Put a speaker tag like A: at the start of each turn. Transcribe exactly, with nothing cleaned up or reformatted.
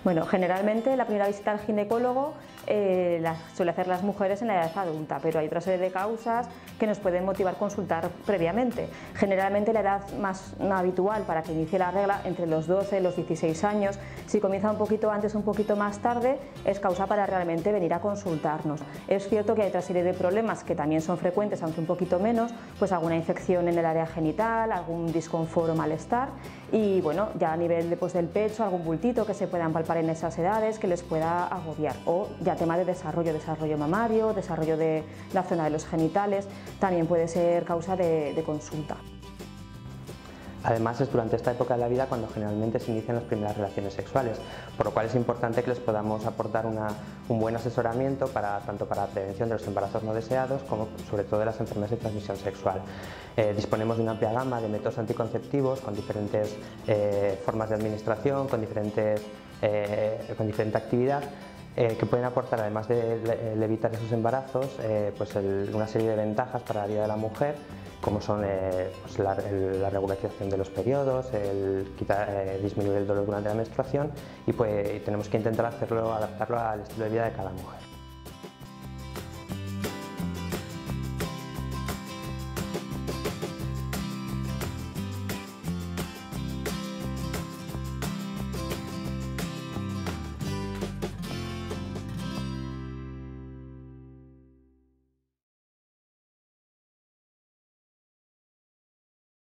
A: Bueno, generalmente la primera visita al ginecólogo eh, la suele hacer las mujeres en la edad adulta, pero hay otra serie de causas que nos pueden motivar a consultar previamente. Generalmente la edad más habitual para que inicie la regla entre los doce y los dieciséis años. Si comienza un poquito antes o un poquito más tarde es causa para realmente venir a consultarnos. Es cierto que hay otra serie de problemas que también son frecuentes, aunque un poquito menos, pues alguna infección en el área genital, algún disconfort o malestar y bueno, ya a nivel de, pues, del pecho, algún bultito que se puedan palpar en esas edades que les pueda agobiar, o ya tema de desarrollo, desarrollo mamario, desarrollo de la zona de los genitales, también puede ser causa de, de consulta.
B: Además es durante esta época de la vida cuando generalmente se inician las primeras relaciones sexuales, por lo cual es importante que les podamos aportar una, un buen asesoramiento para, tanto para la prevención de los embarazos no deseados como sobre todo de las enfermedades de transmisión sexual. Eh, disponemos de una amplia gama de métodos anticonceptivos con diferentes eh, formas de administración, con, diferentes, eh, con diferente actividad, Eh, que pueden aportar, además de, de, de evitar esos embarazos, eh, pues el, una serie de ventajas para la vida de la mujer, como son eh, pues la, el, la regularización de los periodos, el quitar, eh, disminuir el dolor durante la menstruación y pues tenemos que intentar hacerlo, adaptarlo al estilo de vida de cada mujer.